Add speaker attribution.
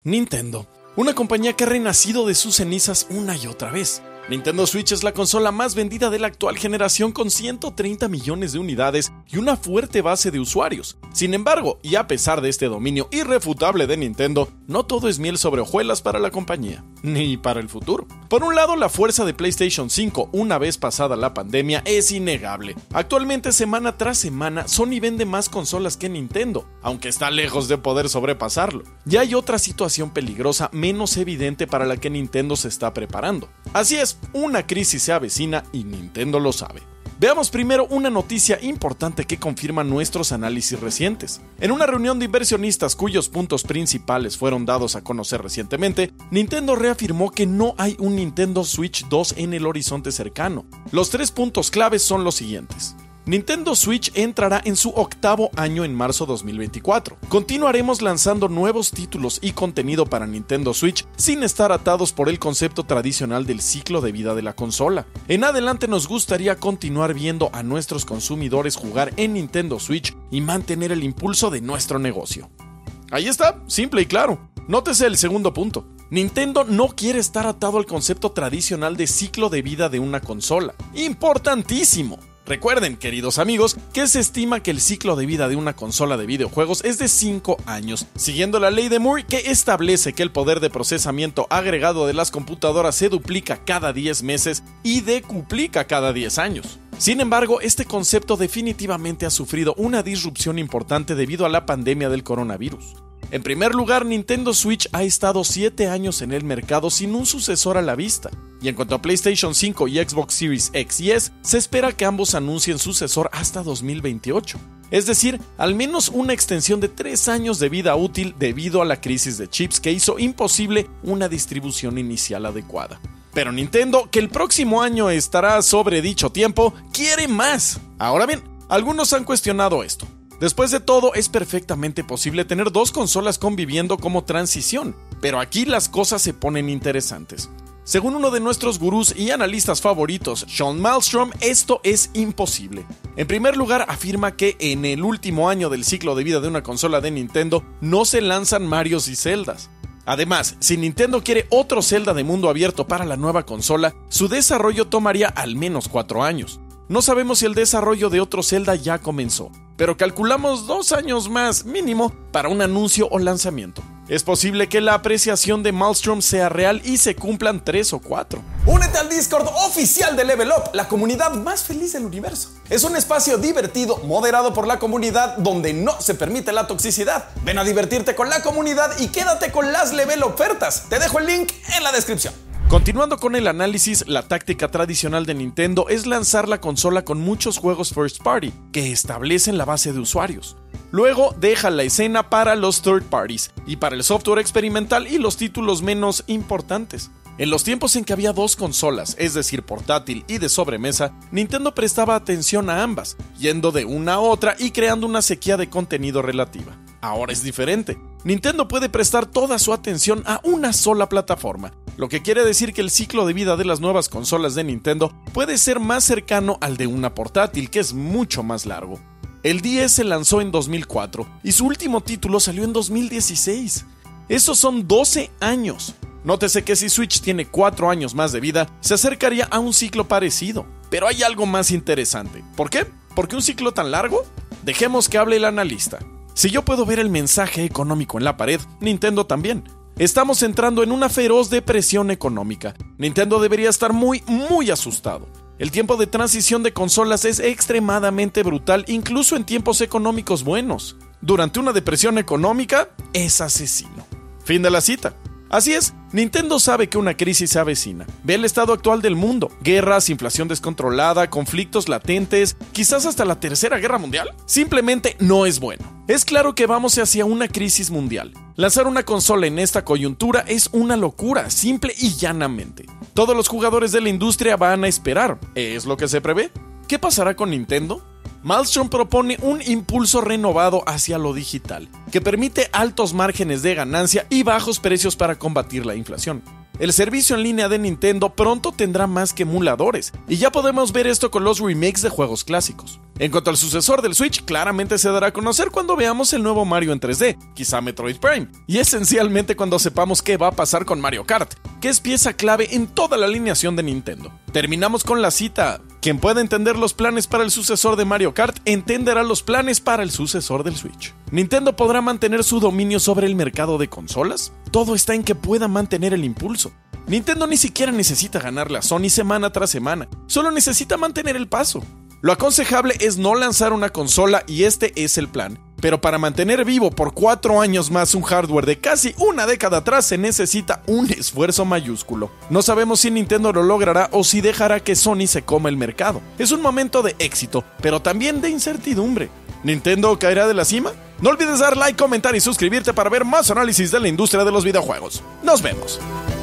Speaker 1: Nintendo, una compañía que ha renacido de sus cenizas una y otra vez. Nintendo Switch es la consola más vendida de la actual generación con 130 millones de unidades y una fuerte base de usuarios. Sin embargo, y a pesar de este dominio irrefutable de Nintendo, no todo es miel sobre hojuelas para la compañía, ni para el futuro. Por un lado, la fuerza de PlayStation 5 una vez pasada la pandemia es innegable. Actualmente, semana tras semana, Sony vende más consolas que Nintendo, aunque está lejos de poder sobrepasarlo. Ya hay otra situación peligrosa menos evidente para la que Nintendo se está preparando. Así es, una crisis se avecina y Nintendo lo sabe. Veamos primero una noticia importante que confirma nuestros análisis recientes. En una reunión de inversionistas cuyos puntos principales fueron dados a conocer recientemente, Nintendo reafirmó que no hay un Nintendo Switch 2 en el horizonte cercano. Los 3 puntos claves son los siguientes. Nintendo Switch entrará en su 8º año en marzo 2024. Continuaremos lanzando nuevos títulos y contenido para Nintendo Switch sin estar atados por el concepto tradicional del ciclo de vida de la consola. En adelante nos gustaría continuar viendo a nuestros consumidores jugar en Nintendo Switch y mantener el impulso de nuestro negocio. Ahí está, simple y claro. Nótese el segundo punto. Nintendo no quiere estar atado al concepto tradicional de ciclo de vida de una consola. ¡Importantísimo! Recuerden, queridos amigos, que se estima que el ciclo de vida de una consola de videojuegos es de 5 años, siguiendo la ley de Moore que establece que el poder de procesamiento agregado de las computadoras se duplica cada 10 meses y decuplica cada 10 años. Sin embargo, este concepto definitivamente ha sufrido una disrupción importante debido a la pandemia del coronavirus. En primer lugar, Nintendo Switch ha estado 7 años en el mercado sin un sucesor a la vista. Y en cuanto a PlayStation 5 y Xbox Series X y S, se espera que ambos anuncien sucesor hasta 2028. Es decir, al menos una extensión de 3 años de vida útil debido a la crisis de chips que hizo imposible una distribución inicial adecuada. Pero Nintendo, que el próximo año estará sobre dicho tiempo, quiere más. Ahora bien, algunos han cuestionado esto. Después de todo, es perfectamente posible tener 2 consolas conviviendo como transición, pero aquí las cosas se ponen interesantes. Según uno de nuestros gurús y analistas favoritos, Sean Malmstrom, esto es imposible. En primer lugar, afirma que en el último año del ciclo de vida de una consola de Nintendo no se lanzan Marios y Zeldas. Además, si Nintendo quiere otro Zelda de mundo abierto para la nueva consola, su desarrollo tomaría al menos 4 años. No sabemos si el desarrollo de otro Zelda ya comenzó, pero calculamos 2 años más mínimo para un anuncio o lanzamiento. Es posible que la apreciación de Malmstrom sea real y se cumplan 3 o 4.
Speaker 2: Únete al Discord oficial de Level Up, la comunidad más feliz del universo. Es un espacio divertido, moderado por la comunidad, donde no se permite la toxicidad. Ven a divertirte con la comunidad y quédate con las Level ofertas. Te dejo el link en la descripción.
Speaker 1: Continuando con el análisis, la táctica tradicional de Nintendo es lanzar la consola con muchos juegos first party que establecen la base de usuarios. Luego deja la escena para los third parties y para el software experimental y los títulos menos importantes. En los tiempos en que había 2 consolas, es decir, portátil y de sobremesa, Nintendo prestaba atención a ambas, yendo de una a otra y creando una sequía de contenido relativa. Ahora es diferente. Nintendo puede prestar toda su atención a una sola plataforma, lo que quiere decir que el ciclo de vida de las nuevas consolas de Nintendo puede ser más cercano al de una portátil, que es mucho más largo. El 10 se lanzó en 2004 y su último título salió en 2016. Esos son 12 años. Nótese que si Switch tiene 4 años más de vida, se acercaría a un ciclo parecido. Pero hay algo más interesante. ¿Por qué? ¿Por qué un ciclo tan largo? Dejemos que hable el analista. Si yo puedo ver el mensaje económico en la pared, Nintendo también. Estamos entrando en una feroz depresión económica. Nintendo debería estar muy asustado. El tiempo de transición de consolas es extremadamente brutal, incluso en tiempos económicos buenos. Durante una depresión económica, es asesino. Fin de la cita. Así es, Nintendo sabe que una crisis se avecina. Ve el estado actual del mundo: guerras, inflación descontrolada, conflictos latentes, quizás hasta la Tercera Guerra Mundial. Simplemente no es bueno. Es claro que vamos hacia una crisis mundial. Lanzar una consola en esta coyuntura es una locura, simple y llanamente. Todos los jugadores de la industria van a esperar. ¿Es lo que se prevé? ¿Qué pasará con Nintendo? Malmstrom propone un impulso renovado hacia lo digital, que permite altos márgenes de ganancia y bajos precios para combatir la inflación. El servicio en línea de Nintendo pronto tendrá más que emuladores, y ya podemos ver esto con los remakes de juegos clásicos. En cuanto al sucesor del Switch, claramente se dará a conocer cuando veamos el nuevo Mario en 3D, quizá Metroid Prime, y esencialmente cuando sepamos qué va a pasar con Mario Kart, que es pieza clave en toda la alineación de Nintendo. Terminamos con la cita: quien pueda entender los planes para el sucesor de Mario Kart, entenderá los planes para el sucesor del Switch. ¿Nintendo podrá mantener su dominio sobre el mercado de consolas? Todo está en que pueda mantener el impulso. Nintendo ni siquiera necesita ganarle a Sony semana tras semana, solo necesita mantener el paso. Lo aconsejable es no lanzar una consola y este es el plan. Pero para mantener vivo por 4 años más un hardware de casi una década atrás se necesita un esfuerzo mayúsculo. No sabemos si Nintendo lo logrará o si dejará que Sony se coma el mercado. Es un momento de éxito, pero también de incertidumbre. ¿Nintendo caerá de la cima? No olvides dar like, comentar y suscribirte para ver más análisis de la industria de los videojuegos. ¡Nos vemos!